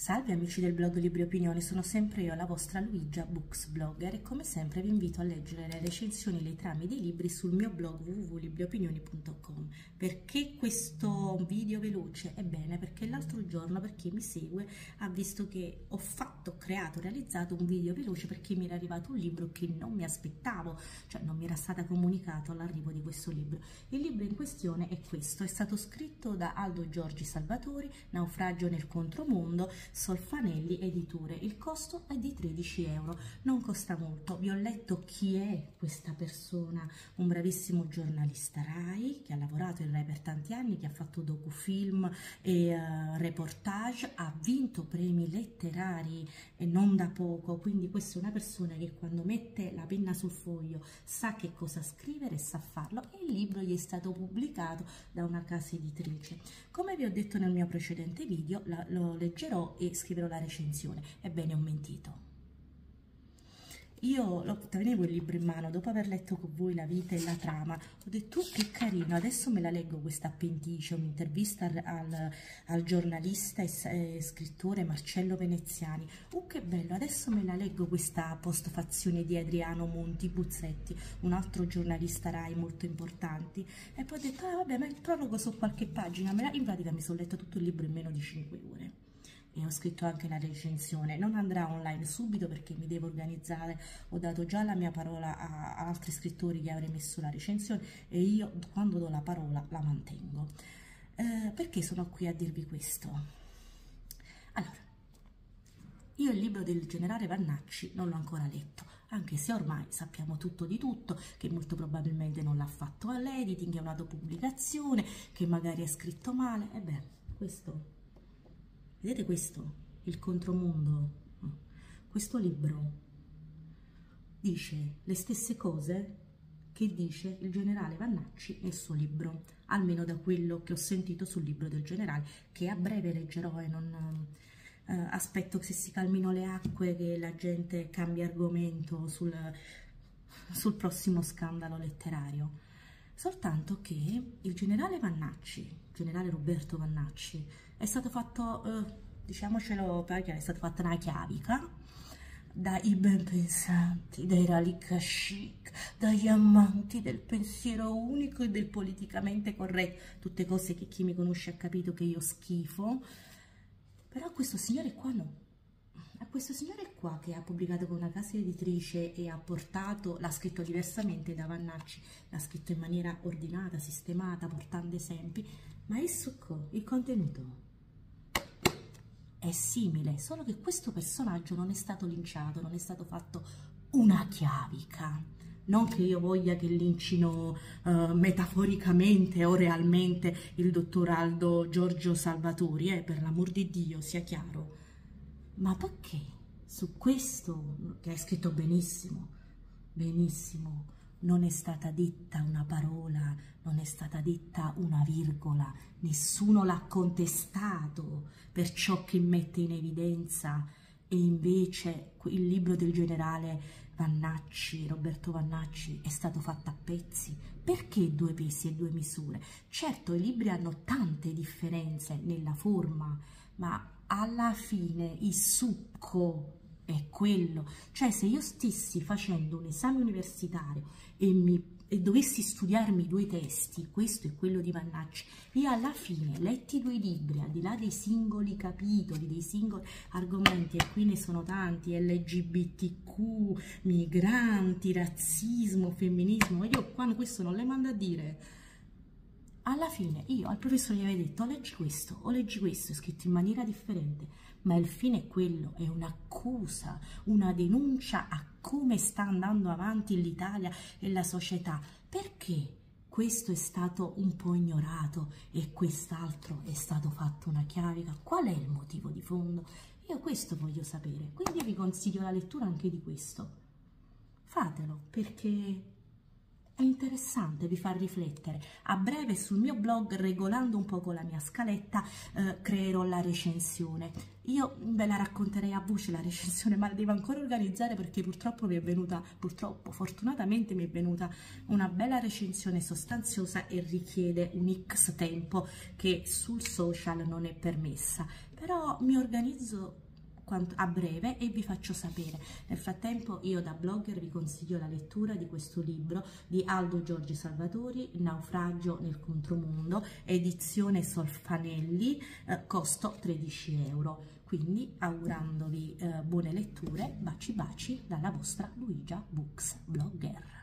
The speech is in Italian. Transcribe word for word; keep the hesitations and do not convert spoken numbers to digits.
Salve amici del blog Libri e Opinioni, sono sempre io, la vostra Luigia Books Blogger, e come sempre vi invito a leggere le recensioni e le trame dei libri sul mio blog w w w punto libri e opinioni punto com. Perché questo video veloce? Ebbene, perché l'altro giorno, per chi mi segue, ha visto che ho fatto, ho creato, realizzato un video veloce perché mi era arrivato un libro che non mi aspettavo, cioè non mi era stata comunicato l'arrivo di questo libro. Il libro in questione è questo, è stato scritto da Aldo Giorgi Salvatori, Naufragio nel contromondo, Solfanelli Editore. Il costo è di tredici euro, non costa molto. Vi ho letto chi è questa persona, un bravissimo giornalista Rai che ha lavorato in Rai per tanti anni, che ha fatto docufilm e uh, reportage, ha vinto premi letterari e non da poco, quindi questa è una persona che quando mette la penna sul foglio sa che cosa scrivere e sa farlo, e il libro gli è stato pubblicato da una casa editrice. Come vi ho detto nel mio precedente video, la, lo leggerò e scriverò la recensione. Ebbene, ho mentito. Io lo, tenevo il libro in mano dopo aver letto con voi la vita e la trama, ho detto oh, che carino, adesso me la leggo questa appendice, un'intervista al, al, al giornalista e, e scrittore Marcello Veneziani. Oh, che bello, adesso me la leggo questa postfazione di Adriano Monti Buzzetti, un altro giornalista Rai molto importante. E poi ho detto ah vabbè, ma il prologo su qualche pagina, me la, in pratica mi sono letto tutto il libro in meno di cinque ore. E ho scritto anche la recensione. Non andrà online subito perché mi devo organizzare, ho dato già la mia parola a, a altri scrittori che avrei messo la recensione, e io quando do la parola la mantengo. Eh, perché sono qui a dirvi questo? Allora, io il libro del generale Vannacci non l'ho ancora letto, anche se ormai sappiamo tutto di tutto, che molto probabilmente non l'ha fatto all'editing, è un'autopubblicazione, che magari è scritto male. E beh, questo... Vedete questo? Il contromondo. Questo libro dice le stesse cose che dice il generale Vannacci nel suo libro, almeno da quello che ho sentito sul libro del generale, che a breve leggerò e non eh, aspetto che si calmino le acque, che la gente cambia argomento sul, sul prossimo scandalo letterario. Soltanto che il generale Vannacci, il generale Roberto Vannacci, è stato fatto, eh, diciamocelo perché è stata fatta una chiavica dai ben pensanti, dai radical chic, dagli amanti del pensiero unico e del politicamente corretto, tutte cose che chi mi conosce ha capito che io schifo. Però questo signore qua no. A questo signore qua, che ha pubblicato con una casa editrice e ha portato, l'ha scritto diversamente da Vannacci, l'ha scritto in maniera ordinata, sistemata, portando esempi, ma il succo, il contenuto è simile, solo che questo personaggio non è stato linciato, non è stato fatto una chiavica. Non che io voglia che lincino uh, metaforicamente o realmente il dottor Aldo Giorgio Salvatori, eh, per l'amor di Dio, sia chiaro. Ma perché su questo, che hai scritto benissimo, benissimo, non è stata detta una parola, non è stata detta una virgola, nessuno l'ha contestato per ciò che mette in evidenza, e invece il libro del generale Vannacci, Roberto Vannacci, è stato fatto a pezzi? Perché due pesi e due misure? Certo, i libri hanno tante differenze nella forma, ma alla fine il succo è quello. Cioè, se io stessi facendo un esame universitario e, mi, e dovessi studiarmi due testi, questo e quello di Vannacci, e alla fine, letti due libri, al di là dei singoli capitoli, dei singoli argomenti, e qui ne sono tanti, L G B T Q, migranti, razzismo, femminismo, io quando questo non le mando a dire... Alla fine io al professore gli avevo detto o leggi questo o leggi questo, è scritto in maniera differente, ma il fine è quello, è un'accusa, una denuncia a come sta andando avanti l'Italia e la società. Perché questo è stato un po' ignorato e quest'altro è stato fatto una chiavica? Qual è il motivo di fondo? Io questo voglio sapere, quindi vi consiglio la lettura anche di questo. Fatelo, perché è interessante, vi fa riflettere. A breve sul mio blog, regolando un po' con la mia scaletta, eh, creerò la recensione. Io ve la racconterei a voce la recensione, ma la devo ancora organizzare perché purtroppo mi è venuta, purtroppo, fortunatamente mi è venuta una bella recensione sostanziosa e richiede un X tempo che sul social non è permessa. Però mi organizzo a breve e vi faccio sapere. Nel frattempo io da blogger vi consiglio la lettura di questo libro di Aldo Giorgi Salvatori, Naufragio nel contromondo, edizione Solfanelli, eh, costo tredici euro. Quindi augurandovi eh, buone letture, baci baci dalla vostra Luigia Books Blogger.